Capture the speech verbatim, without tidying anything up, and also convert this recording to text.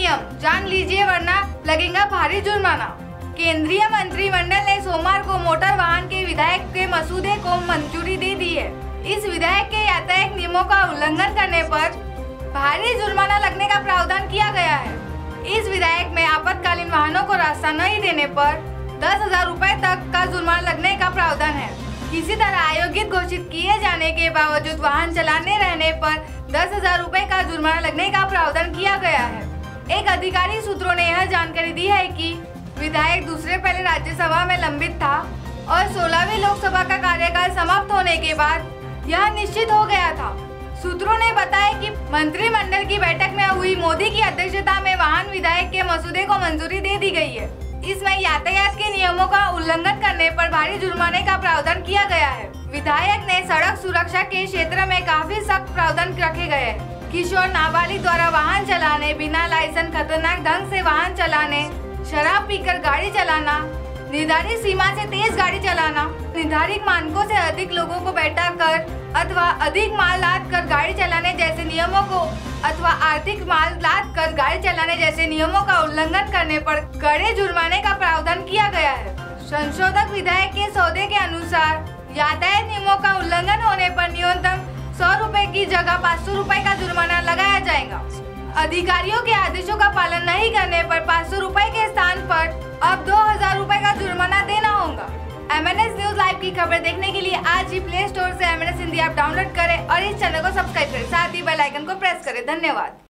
नियम जान लीजिए वरना लगेगा भारी जुर्माना। केंद्रीय मंत्रिमंडल ने सोमवार को मोटर वाहन के विधेयक के मसूदे को मंजूरी दे दी है। इस विधेयक के यातायात नियमों का उल्लंघन करने पर भारी जुर्माना लगने का प्रावधान किया गया है। इस विधेयक में आपातकालीन वाहनों को रास्ता नहीं देने पर दस हजार रूपए तक का जुर्माना लगने का प्रावधान है। किसी तरह आयोगित घोषित किए जाने के बावजूद वाहन चलाने रहने पर दस हजार रूपए का जुर्माना लगने का प्रावधान किया गया है। एक अधिकारी सूत्रों ने यह जानकारी दी है कि विधेयक दूसरे पहले राज्यसभा में लंबित था और सोलहवीं लोकसभा का कार्यकाल समाप्त होने के बाद यह निश्चित हो गया था। सूत्रों ने बताया कि मंत्रिमंडल की बैठक में हुई मोदी की अध्यक्षता में वाहन विधेयक के मसूदे को मंजूरी दे दी गई है। इसमें यातायात के नियमों का उल्लंघन करने पर भारी जुर्माने का प्रावधान किया गया है। विधेयक ने सड़क सुरक्षा के क्षेत्र में काफी सख्त प्रावधान रखे गए हैं। किशोर नाबालिग द्वारा वाहन चलाने, बिना लाइसेंस खतरनाक ढंग से वाहन चलाने, शराब पीकर गाड़ी चलाना, निर्धारित सीमा से तेज गाड़ी चलाना, निर्धारित मानकों से अधिक लोगों को बैठा कर अथवा अधिक माल लाद कर गाड़ी चलाने जैसे नियमों को अथवा आर्थिक माल लाद कर गाड़ी चलाने जैसे नियमों का उल्लंघन करने पर कड़े जुर्माने का प्रावधान किया गया है। संशोधक विधेयक के सौदे के अनुसार यातायात नियमों का उल्लंघन होने पर न्यूनतम सौ रुपए की जगह पाँच सौ रुपए का जुर्माना लगाया जाएगा। अधिकारियों के आदेशों का पालन नहीं करने पर पाँच सौ रुपए के स्थान पर अब दो हजार रुपए का जुर्माना देना होगा। M N S news live की खबर देखने के लिए आज ही प्ले स्टोर से M N S Hindi app download करें और इस चैनल को सब्सक्राइब करें, साथ ही बेल आइकन को प्रेस करें। धन्यवाद।